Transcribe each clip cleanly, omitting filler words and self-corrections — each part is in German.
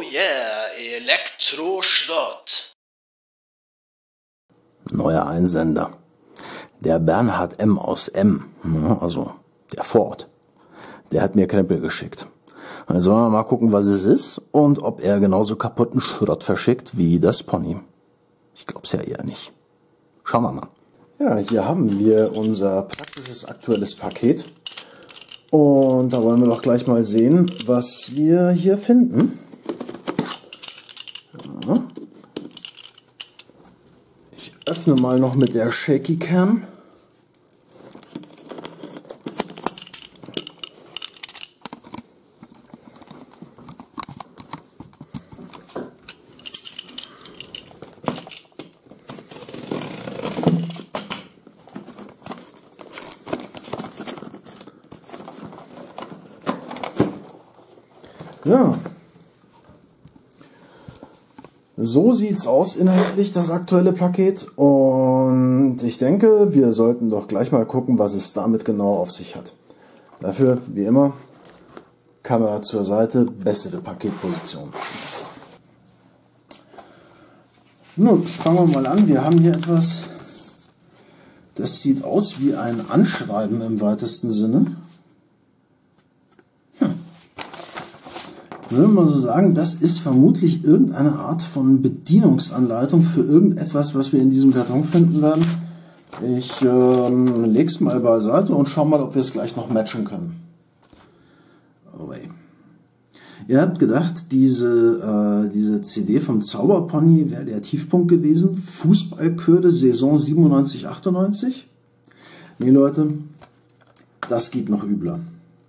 yeah, Elektroschrott. Neuer Einsender. Der Bernhard M. aus M., also der Ford, der hat mir Krempel geschickt. Dann sollen wir mal gucken, was es ist und ob er genauso kaputten Schrott verschickt wie das Pony. Ich glaub's ja eher nicht. Schauen wir mal. Ja, hier haben wir unser praktisches aktuelles Paket. Und da wollen wir doch gleich mal sehen, was wir hier finden. Ja. Ich öffne mal noch mit der Shaky Cam. Ja, so sieht's aus inhaltlich, das aktuelle Paket, und ich denke, wir sollten doch gleich mal gucken, was es damit genau auf sich hat. Dafür, wie immer, Kamera zur Seite, bessere Paketposition. Nun, fangen wir mal an. Wir haben hier etwas, das sieht aus wie ein Anschreiben im weitesten Sinne. Ich würde mal so sagen, das ist vermutlich irgendeine Art von Bedienungsanleitung für irgendetwas, was wir in diesem Karton finden werden. Ich lege es mal beiseite und schaue mal, ob wir es gleich noch matchen können. Oh wei. Ihr habt gedacht, diese CD vom Zauberpony wäre der Tiefpunkt gewesen. Fußballkürde Saison 97, 98. Nee, Leute, das geht noch übler.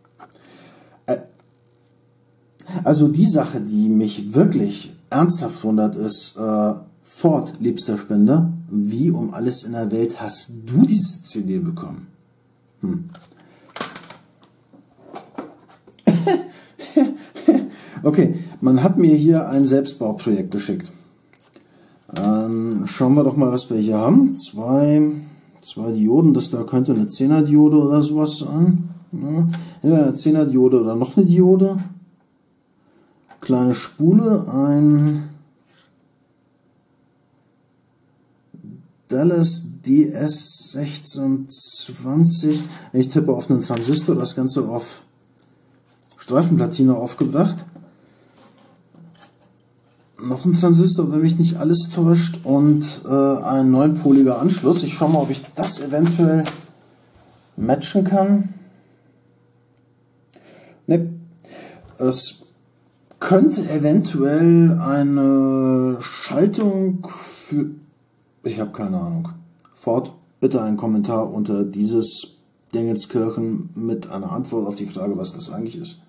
Also die Sache, die mich wirklich ernsthaft wundert, ist, Ford, liebster Spender, wie um alles in der Welt hast du diese CD bekommen? Okay, man hat mir hier ein Selbstbauprojekt geschickt. Schauen wir doch mal, was wir hier haben. Zwei Dioden, das da könnte eine 10er Diode oder sowas sein. Ja, eine 10er Diode oder noch eine Diode. Kleine Spule, ein Dallas DS1620. Ich tippe auf einen Transistor, das Ganze auf Streifenplatine aufgebracht. Noch ein Transistor, wenn mich nicht alles täuscht, und ein 9-poliger Anschluss. Ich schaue mal, ob ich das eventuell matchen kann. Ne, es könnte eventuell eine Schaltung für... Ich habe keine Ahnung. Ford, bitte einen Kommentar unter dieses Dingenskirchen mit einer Antwort auf die Frage, was das eigentlich ist.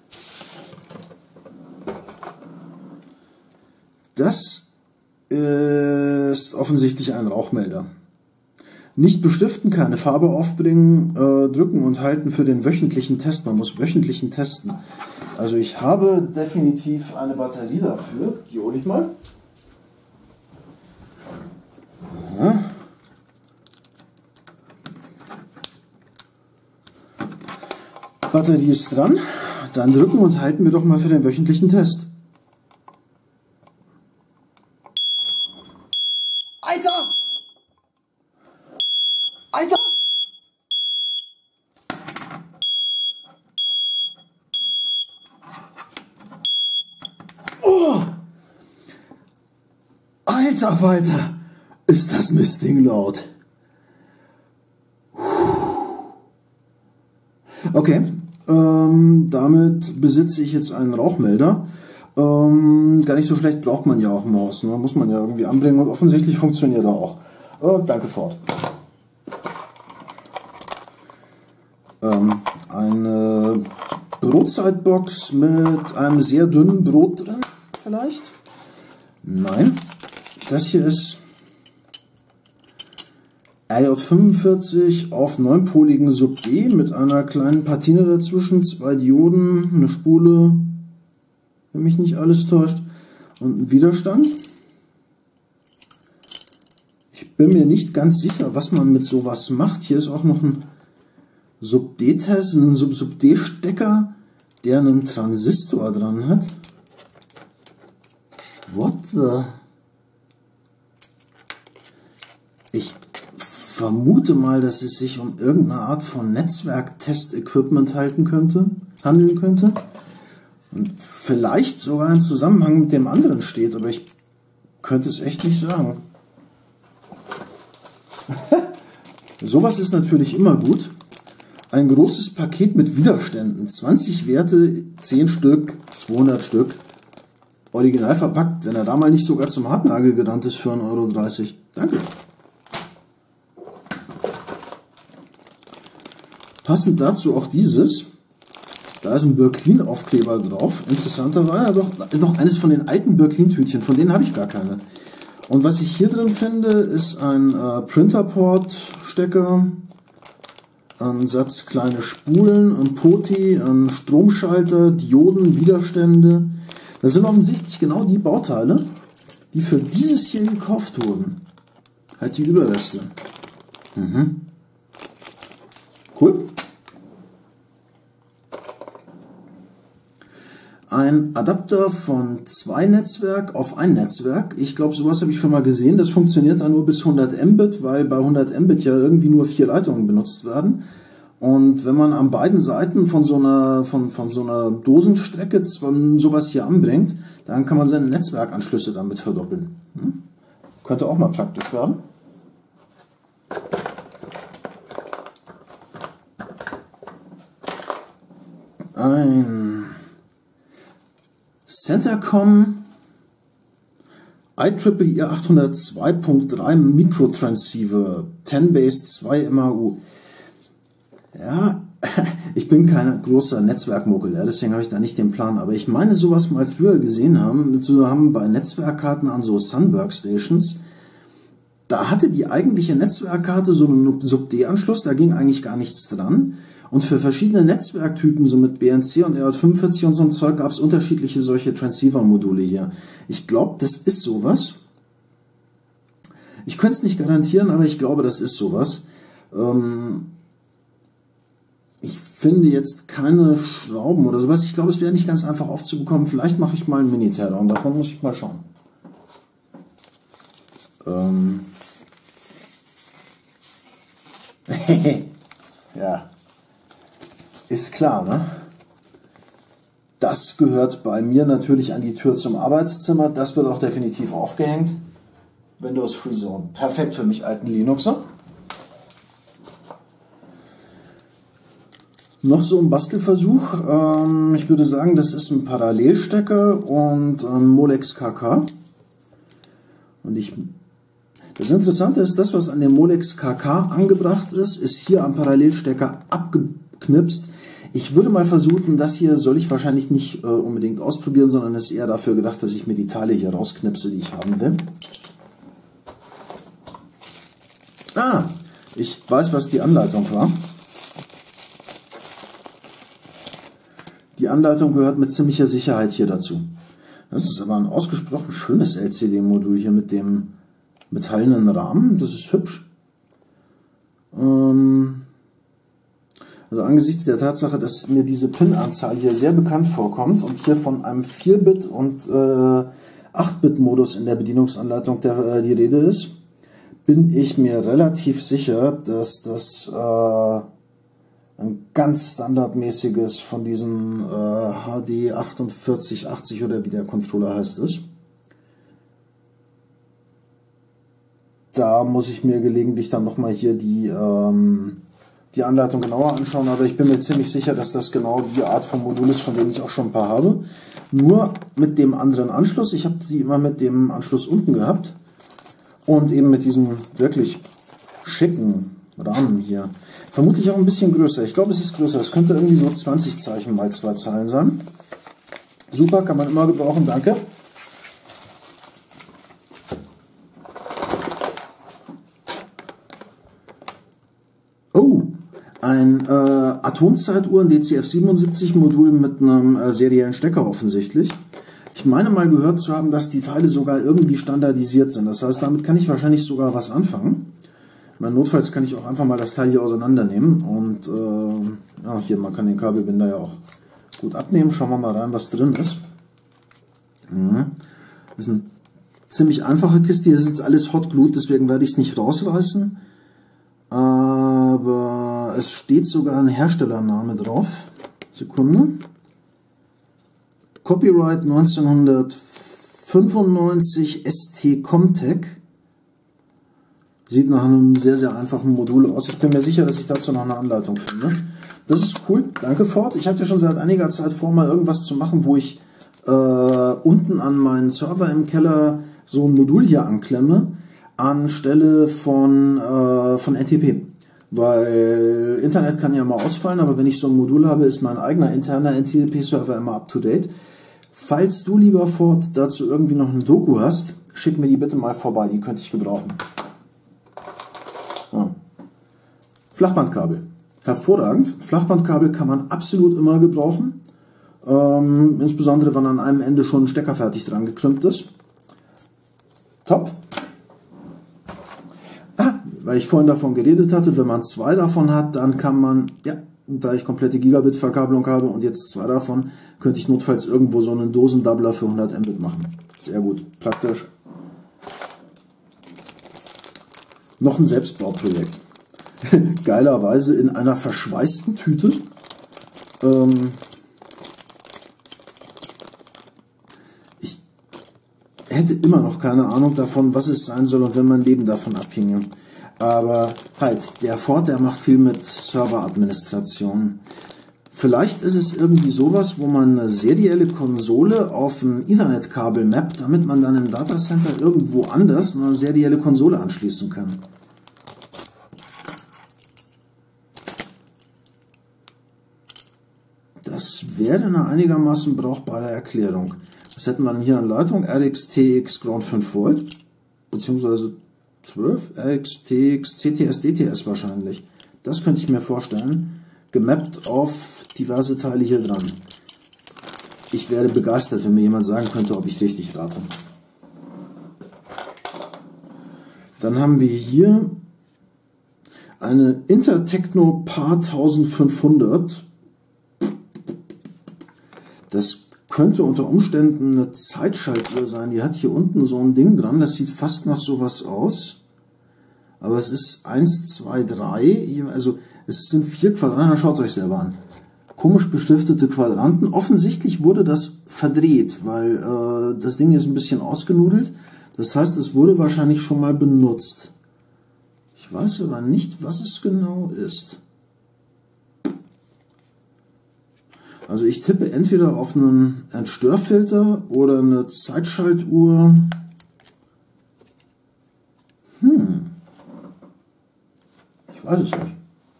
Das ist offensichtlich ein Rauchmelder. Nicht bestiften, keine Farbe aufbringen, drücken und halten für den wöchentlichen Test. Man muss wöchentlichen testen. Also ich habe definitiv eine Batterie dafür. Die hole ich mal. Ja. Batterie ist dran. Dann drücken und halten wir doch mal für den wöchentlichen Test. Alter! Alter! Oh! Alter Falter! Ist das Mistding laut. Okay, damit besitze ich jetzt einen Rauchmelder. Gar nicht so schlecht, braucht man ja auch im Haus. Ne? Muss man ja irgendwie anbringen, und offensichtlich funktioniert er auch. Danke, Ford. Eine Brotzeitbox mit einem sehr dünnen Brot drin, vielleicht? Nein. Das hier ist RJ45 auf 9-poligen Sub-D mit einer kleinen Platine dazwischen, 2 Dioden, eine Spule, wenn mich nicht alles täuscht, und ein Widerstand. Ich bin mir nicht ganz sicher, was man mit sowas macht. Hier ist auch noch ein Sub-D-Test, ein Sub-D-Stecker, der einen Transistor dran hat. What the? Ich vermute mal, dass es sich um irgendeine Art von Netzwerk-Test-Equipment handeln könnte. Und vielleicht sogar in Zusammenhang mit dem anderen steht, aber ich könnte es echt nicht sagen. Sowas ist natürlich immer gut. Ein großes Paket mit Widerständen. 20 Werte, 10 Stück, 200 Stück. Original verpackt, wenn er da mal nicht sogar zum Hartnagel gerannt ist für 1,30 €. Danke. Passend dazu auch dieses. Da ist ein Bürklin-Aufkleber drauf. Interessanterweise doch noch eines von den alten Bürklin-Tütchen. Von denen habe ich gar keine. Und was ich hier drin finde, ist ein Printerport-Stecker, ein Satz kleine Spulen, ein Poti, ein Stromschalter, Dioden, Widerstände. Das sind offensichtlich genau die Bauteile, die für dieses hier gekauft wurden. Halt die Überreste. Cool. Ein Adapter von 2 Netzwerk auf ein Netzwerk. Ich glaube, sowas habe ich schon mal gesehen. Das funktioniert dann nur bis 100 Mbit, weil bei 100 Mbit ja irgendwie nur 4 Leitungen benutzt werden. Und wenn man an beiden Seiten von so einer Dosenstrecke sowas hier anbringt, dann kann man seine Netzwerkanschlüsse damit verdoppeln. Könnte auch mal praktisch werden. Ein Centercom IEEE 802.3 Mikrotransceiver 10 Base 2 MAU. Ja, ich bin kein großer Netzwerkmuckel, deswegen habe ich da nicht den Plan. Aber ich meine, sowas mal früher gesehen haben bei Netzwerkkarten an so Sun-Workstations. Da hatte die eigentliche Netzwerkkarte so einen Sub-D-Anschluss, da ging eigentlich gar nichts dran. Und für verschiedene Netzwerktypen, so mit BNC und RJ45 und so einem Zeug, gab es unterschiedliche solche Transceiver-Module hier. Ich glaube, das ist sowas. Ich könnte es nicht garantieren, aber ich glaube, das ist sowas. Ich finde jetzt keine Schrauben oder sowas. Ich glaube, es wäre nicht ganz einfach aufzubekommen. Vielleicht mache ich mal einen Mini-Teardown. Davon muss ich mal schauen. Ja. Ist klar, ne? Das gehört bei mir natürlich an die Tür zum Arbeitszimmer. Das wird auch definitiv aufgehängt. Windows FreeZone. Perfekt für mich alten Linuxer. Noch so ein Bastelversuch. Ich würde sagen, das ist ein Parallelstecker und ein Molex KK. Und das Interessante ist, das, was an dem Molex KK angebracht ist, ist hier am Parallelstecker abgeknipst. Ich würde mal versuchen, das hier soll ich wahrscheinlich nicht unbedingt ausprobieren, sondern ist eher dafür gedacht, dass ich mir die Teile hier rausknipse, die ich haben will. Ah, ich weiß, was die Anleitung war. Die Anleitung gehört mit ziemlicher Sicherheit hier dazu. Das ist aber ein ausgesprochen schönes LCD-Modul hier mit dem metallenen Rahmen. Das ist hübsch. Also angesichts der Tatsache, dass mir diese Pin-Anzahl hier sehr bekannt vorkommt und hier von einem 4-Bit- und 8-Bit-Modus in der Bedienungsanleitung die Rede ist, bin ich mir relativ sicher, dass das ein ganz standardmäßiges von diesen HD 4880 oder wie der Controller heißt ist. Da muss ich mir gelegentlich dann nochmal hier die Anleitung genauer anschauen, aber ich bin mir ziemlich sicher, dass das genau die Art von Modul ist, von denen ich auch schon ein paar habe. Nur mit dem anderen Anschluss. Ich habe sie immer mit dem Anschluss unten gehabt und eben mit diesem wirklich schicken Rahmen hier. Vermutlich auch ein bisschen größer. Ich glaube, es ist größer. Es könnte irgendwie so 20 Zeichen mal 2 Zeilen sein. Super, kann man immer gebrauchen. Danke. Oh, ein Atomzeituhr, ein DCF77 Modul mit einem seriellen Stecker offensichtlich. Ich meine mal gehört zu haben, dass die Teile sogar irgendwie standardisiert sind. Das heißt, damit kann ich wahrscheinlich sogar was anfangen. Notfalls kann ich auch einfach mal das Teil hier auseinandernehmen und ja, hier, man kann den Kabelbinder ja auch gut abnehmen. Schauen wir mal rein, was drin ist. Das ist eine ziemlich einfache Kiste. Hier ist jetzt alles Hot Glued, deswegen werde ich es nicht rausreißen. Aber es steht sogar ein Herstellername drauf. Sekunde. Copyright 1995 ST Comtech. Sieht nach einem sehr, sehr einfachen Modul aus. Ich bin mir sicher, dass ich dazu noch eine Anleitung finde. Das ist cool. Danke, Ford. Ich hatte schon seit einiger Zeit vor, mal irgendwas zu machen, wo ich unten an meinen Server im Keller so ein Modul hier anklemme, anstelle von NTP. Weil Internet kann ja mal ausfallen, aber wenn ich so ein Modul habe, ist mein eigener interner NTP-Server immer up to date. Falls du, lieber Ford, dazu irgendwie noch eine Doku hast, schick mir die bitte mal vorbei, die könnte ich gebrauchen. Ja. Flachbandkabel. Hervorragend. Flachbandkabel kann man absolut immer gebrauchen. Insbesondere, wenn an einem Ende schon ein Stecker fertig dran gekrümmt ist. Top. Weil ich vorhin davon geredet hatte, wenn man 2 davon hat, dann kann man, ja, da ich komplette Gigabit-Verkabelung habe und jetzt 2 davon, könnte ich notfalls irgendwo so einen Dosendoubler für 100 Mbit machen. Sehr gut, praktisch. Noch ein Selbstbauprojekt. Geilerweise in einer verschweißten Tüte. Ich hätte immer noch keine Ahnung davon, was es sein soll und wenn mein Leben davon abhinge. Aber halt, der Ford, der macht viel mit Serveradministration. Vielleicht ist es irgendwie sowas, wo man eine serielle Konsole auf ein Ethernet-Kabel mappt, damit man dann im Datacenter irgendwo anders eine serielle Konsole anschließen kann. Das wäre eine einigermaßen brauchbare Erklärung. Was hätten wir denn hier an Leitung? RX, TX, Ground 5 Volt, beziehungsweise 12, RX, TX, CTS, DTS wahrscheinlich. Das könnte ich mir vorstellen. Gemappt auf diverse Teile hier dran. Ich wäre begeistert, wenn mir jemand sagen könnte, ob ich richtig rate. Dann haben wir hier eine Intertechno Paar 1500. Das könnte unter Umständen eine Zeitschaltuhr sein. Die hat hier unten so ein Ding dran. Das sieht fast nach sowas aus. Aber es ist 1, 2, 3. Also es sind 4 Quadranten. Schaut es euch selber an. Komisch beschriftete Quadranten. Offensichtlich wurde das verdreht, weil das Ding ist ein bisschen ausgenudelt. Das heißt, es wurde wahrscheinlich schon mal benutzt. Ich weiß aber nicht, was es genau ist. Also ich tippe entweder auf einen Entstörfilter oder eine Zeitschaltuhr. Ich weiß es nicht.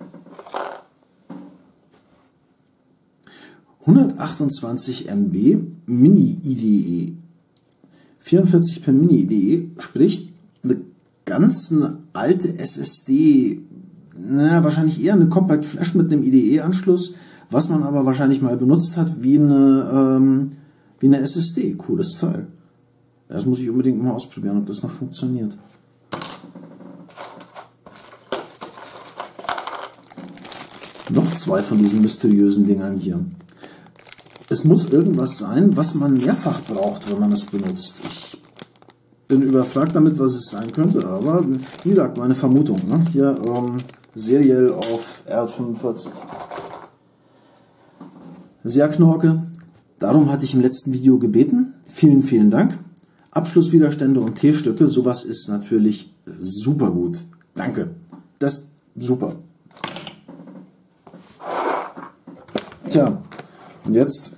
128 MB Mini-IDE. 44 per Mini-IDE, sprich eine ganz alte SSD. Naja, wahrscheinlich eher eine Compact Flash mit einem IDE-Anschluss, was man aber wahrscheinlich mal benutzt hat wie eine SSD. Cooles Teil. Das muss ich unbedingt mal ausprobieren, ob das noch funktioniert. Noch 2 von diesen mysteriösen Dingern hier. Es muss irgendwas sein, was man mehrfach braucht, wenn man es benutzt. Ich bin überfragt damit, was es sein könnte, aber wie gesagt, meine Vermutung. Ne? Hier seriell auf R45. Sehr Knorke. Darum hatte ich im letzten Video gebeten. Vielen, vielen Dank. Abschlusswiderstände und T-Stücke, sowas ist natürlich super gut. Danke. Das ist super. Tja, und jetzt,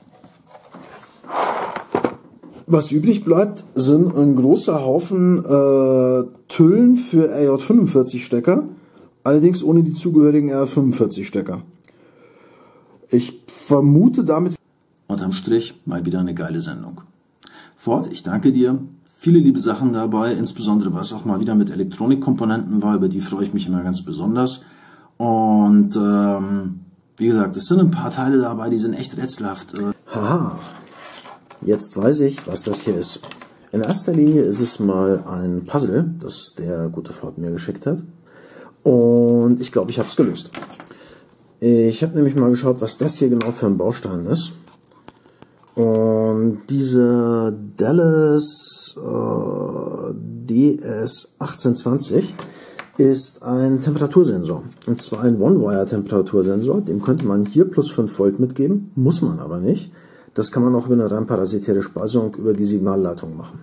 was übrig bleibt, sind ein großer Haufen Tüllen für RJ45 Stecker, allerdings ohne die zugehörigen R45 Stecker. Ich vermute damit unterm Strich mal wieder eine geile Sendung. Ford, ich danke dir. Viele liebe Sachen dabei, insbesondere was auch mal wieder mit Elektronikkomponenten war, über die freue ich mich immer ganz besonders. Und wie gesagt, es sind ein paar Teile dabei, die sind echt rätselhaft. Haha, jetzt weiß ich, was das hier ist. In erster Linie ist es mal ein Puzzle, das der gute Ford mir geschickt hat. Und ich glaube, ich habe es gelöst. Ich habe nämlich mal geschaut, was das hier genau für ein Baustein ist. Und Und diese Dallas DS1820 ist ein Temperatursensor. Und zwar ein One-Wire-Temperatursensor. Dem könnte man hier plus 5 Volt mitgeben, muss man aber nicht. Das kann man auch über eine rein parasitäre Speisung über die Signalleitung machen.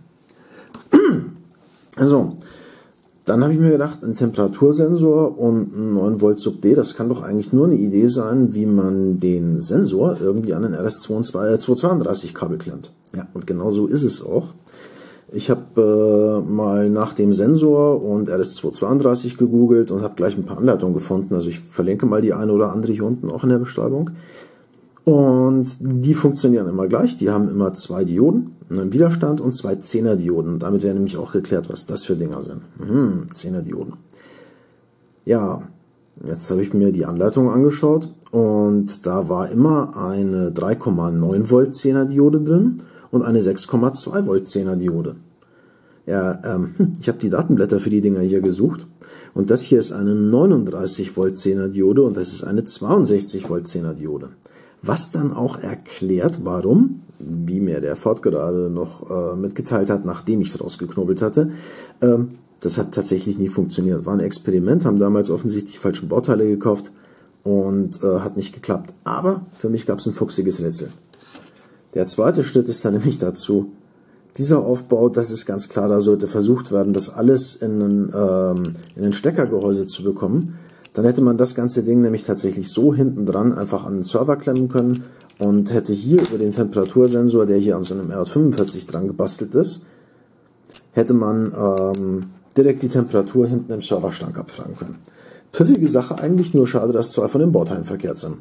Also, dann habe ich mir gedacht, ein Temperatursensor und ein 9 Volt Sub D, das kann doch eigentlich nur eine Idee sein, wie man den Sensor irgendwie an den RS232 Kabel klemmt. Ja, und genau so ist es auch. Ich habe mal nach dem Sensor und RS232 gegoogelt und habe gleich ein paar Anleitungen gefunden. Also ich verlinke mal die eine oder andere hier unten auch in der Beschreibung. Und die funktionieren immer gleich. Die haben immer 2 Dioden, einen Widerstand und 2 10er-Dioden. Und damit wäre nämlich auch geklärt, was das für Dinger sind. 10er-Dioden. Ja, jetzt habe ich mir die Anleitung angeschaut und da war immer eine 3,9 Volt 10er-Diode drin und eine 6,2 Volt 10er-Diode. Ja, ich habe die Datenblätter für die Dinger hier gesucht und das hier ist eine 39 Volt 10er-Diode und das ist eine 62 Volt 10er-Diode. Was dann auch erklärt, warum, wie mir der Ford gerade noch mitgeteilt hat, nachdem ich es rausgeknobelt hatte, das hat tatsächlich nie funktioniert. War ein Experiment, haben damals offensichtlich die falschen Bauteile gekauft und hat nicht geklappt. Aber für mich gab es ein fuchsiges Rätsel. Der zweite Schritt ist dann nämlich dazu, dieser Aufbau, das ist ganz klar, da sollte versucht werden, das alles in ein Steckergehäuse zu bekommen. Dann hätte man das ganze Ding nämlich tatsächlich so hinten dran einfach an den Server klemmen können und hätte hier über den Temperatursensor, der hier an so einem RJ45 dran gebastelt ist, hätte man direkt die Temperatur hinten im Serverschrank abfragen können. Pfiffige Sache eigentlich, nur schade, dass 2 von den Bauteilen verkehrt sind.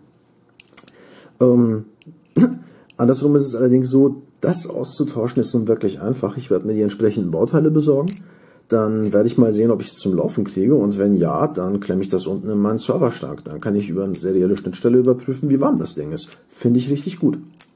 Andersrum ist es allerdings so, das auszutauschen ist nun wirklich einfach. Ich werde mir die entsprechenden Bauteile besorgen. Dann werde ich mal sehen, ob ich es zum Laufen kriege und wenn ja, dann klemme ich das unten in meinen Serverschrank. Dann kann ich über eine serielle Schnittstelle überprüfen, wie warm das Ding ist. Finde ich richtig gut.